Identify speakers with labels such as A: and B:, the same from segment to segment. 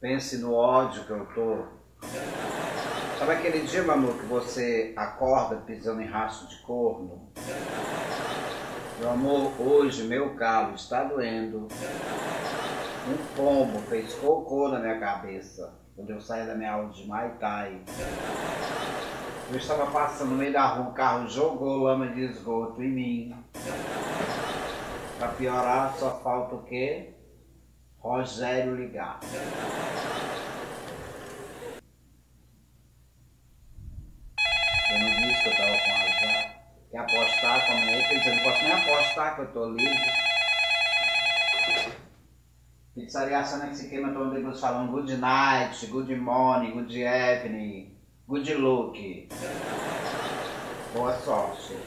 A: Pense no ódio que eu tô. Sabe aquele dia, meu amor, que você acorda pisando em rastro de corno? Meu amor, hoje meu calo está doendo. Um pombo fez cocô na minha cabeça quando eu saí da minha aula de Muay Thai. Eu estava passando no meio da rua, o carro jogou lama de esgoto em mim. Pra piorar, só falta o quê? Rogério ligar. Eu não disse que eu tava com azar. Quer apostar comigo? Quer dizer, eu não posso nem apostar que eu tô livre. Pizzaria Sana se queima, todo mundo falando good night, good morning, good evening, good look. Boa sorte.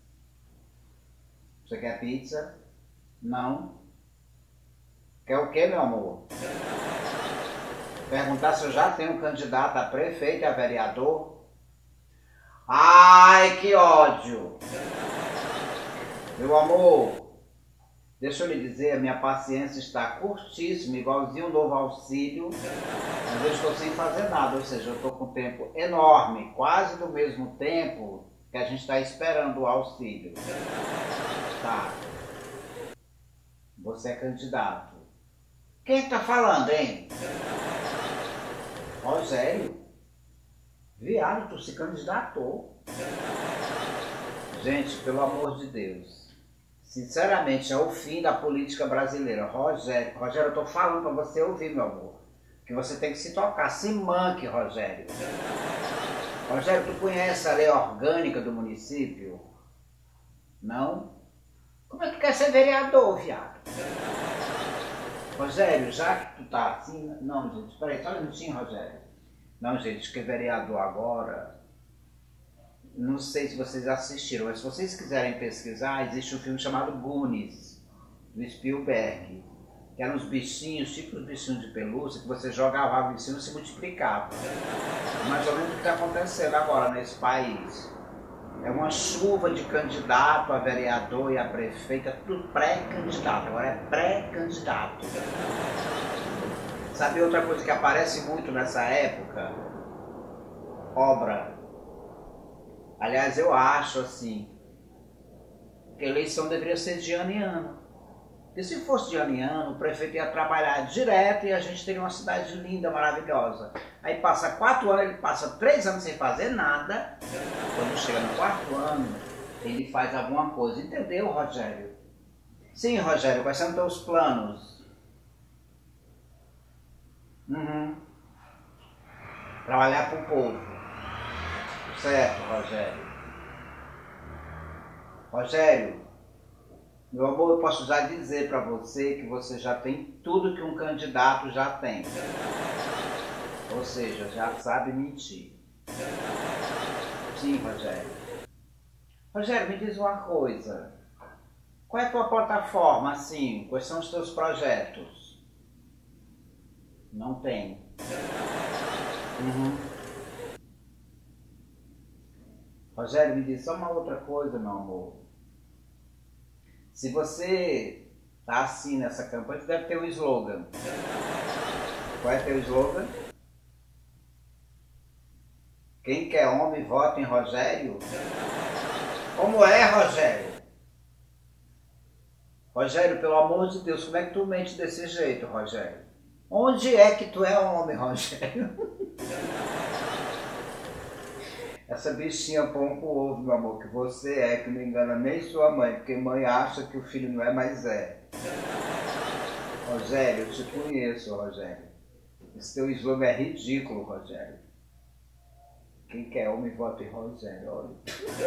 A: Você quer pizza? Não. Quer o quê, meu amor? Perguntar se eu já tenho candidato a prefeito e a vereador? Ai, que ódio! Meu amor, deixa eu lhe dizer, a minha paciência está curtíssima, igualzinho o novo auxílio, mas eu estou sem fazer nada, ou seja, eu estou com tempo enorme, quase do mesmo tempo que a gente está esperando o auxílio. Tá. Você é candidato. Quem está falando, hein? Rogério? Viado, tu se candidatou. Gente, pelo amor de Deus. Sinceramente, é o fim da política brasileira. Rogério, eu tô falando pra você ouvir, meu amor. Que você tem que se tocar. Se manque, Rogério. Rogério, tu conhece a lei orgânica do município? Não? Como é que quer ser vereador, viado? Rogério, já que tu tá assim... Não, gente, espera aí, só um minutinho, Rogério. Não, gente, que é vereador agora... Não sei se vocês assistiram, mas se vocês quiserem pesquisar, existe um filme chamado Goonies, do Spielberg, que eram uns bichinhos, tipo os bichinhos de pelúcia, que você jogava água em cima e se multiplicava. Mais ou menos o que está acontecendo agora nesse país. É uma chuva de candidato a vereador e a prefeita, tudo pré-candidato, agora é pré-candidato. Sabe outra coisa que aparece muito nessa época? Obra. Aliás, eu acho assim, que a eleição deveria ser de ano em ano. Porque se fosse de ano em ano, o prefeito ia trabalhar direto e a gente teria uma cidade linda, maravilhosa. Aí passa 4 anos, ele passa 3 anos sem fazer nada. Quando chega no 4º ano, ele faz alguma coisa. Entendeu, Rogério? Sim, Rogério, quais são os teus planos? Trabalhar para o povo. Certo, Rogério. Rogério, meu amor, eu posso já dizer para você que você já tem tudo que um candidato já tem. Ou seja, já sabe mentir. Sim, Rogério. Rogério, me diz uma coisa. Qual é a tua plataforma, assim? Quais são os teus projetos? Não tem. Rogério, me diz só uma outra coisa, meu amor. Se você tá assim nessa campanha, você deve ter um slogan. Qual é teu slogan? Quem quer homem, vota em Rogério? Como é, Rogério? Rogério, pelo amor de Deus, como é que tu mente desse jeito, Rogério? Onde é que tu é homem, Rogério? Essa bichinha pão com ovo, meu amor, que você é, que não engana nem sua mãe, porque mãe acha que o filho não é, mas é. Rogério, eu te conheço, Rogério. Esse teu slogan é ridículo, Rogério. Quem quer homem, vota em Rogério, olha.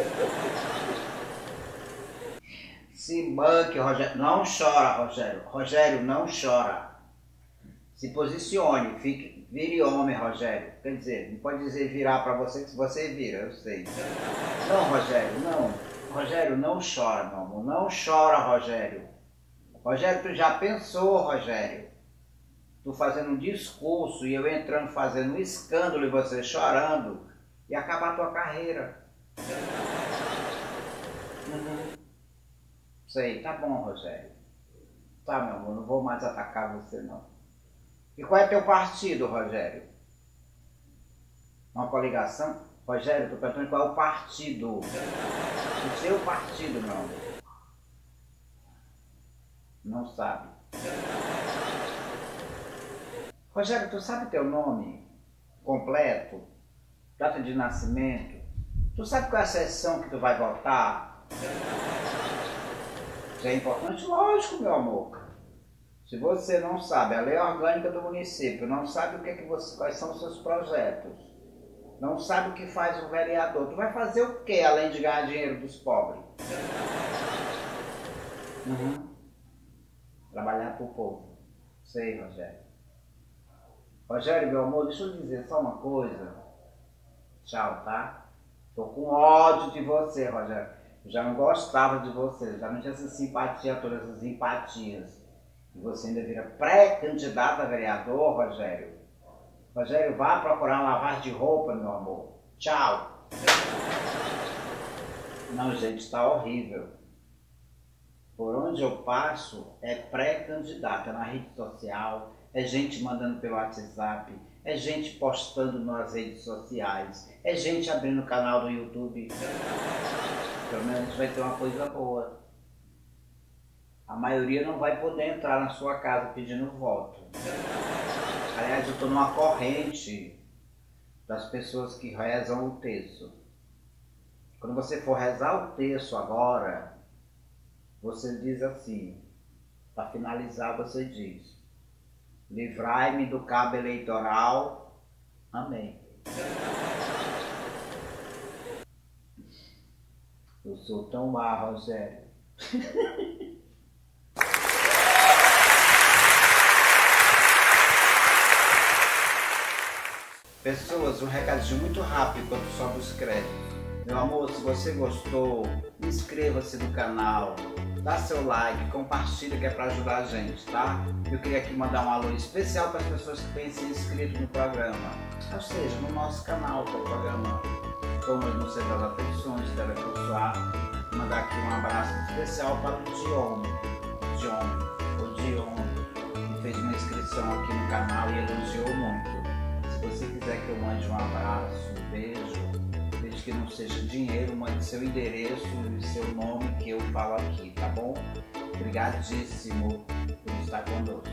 A: Se manque, Rogério. Não chora, Rogério. Rogério, não chora. Se posicione, vire homem, Rogério. Quer dizer, não pode dizer virar para você, que se você vira, eu sei. Não, Rogério, não. Rogério, não chora, meu amor. Não chora, Rogério. Rogério, tu já pensou, Rogério? Tu fazendo um discurso e eu entrando fazendo um escândalo e você chorando e acabar a tua carreira. Sei, tá bom, Rogério. Tá, meu amor, não vou mais atacar você, não. E qual é teu partido, Rogério? Uma coligação? Rogério, estou perguntando qual é o partido. O seu partido, meu amor. Não sabe. Rogério, tu sabe teu nome completo? Data de nascimento? Tu sabe qual é a sessão que tu vai votar? Isso é importante? Lógico, meu amor. Se você não sabe a lei orgânica do município, não sabe o que é que quais são os seus projetos, não sabe o que faz o vereador, tu vai fazer o que além de ganhar dinheiro dos pobres? Trabalhar para o povo. Sei, Rogério. Rogério, meu amor, deixa eu dizer só uma coisa. Tchau, tá? Tô com ódio de você, Rogério. Eu já não gostava de você, já não tinha essa simpatia, todas essas empatias. E você ainda vira pré-candidato a vereador, Rogério. Rogério, vá procurar uma lavagem de roupa, meu amor. Tchau. Não, gente, tá horrível. Por onde eu passo é pré-candidato, é na rede social, é gente mandando pelo WhatsApp, é gente postando nas redes sociais, é gente abrindo canal do YouTube. Pelo menos vai ter uma coisa boa. A maioria não vai poder entrar na sua casa pedindo voto. Aliás, eu estou numa corrente das pessoas que rezam o terço. Quando você for rezar o terço agora, você diz assim, para finalizar você diz: livrai-me do cabo eleitoral, amém. Eu sou tão má, Rogério. Pessoas, um recadinho muito rápido enquanto sobe os créditos. Meu amor, se você gostou, inscreva-se no canal, dá seu like, compartilha que é para ajudar a gente, tá? Eu queria aqui mandar um alô especial para as pessoas que têm se inscrito no programa, ou seja, no nosso canal, que é o programa Thomas no Centro das Afeições, Telecurso A. Mandar aqui um abraço especial para o Dion, que fez uma inscrição aqui no canal e elogiou muito. Se você quiser que eu mande um abraço, um beijo, desde que não seja dinheiro, mande seu endereço e seu nome que eu falo aqui, tá bom? Obrigadíssimo por estar conosco.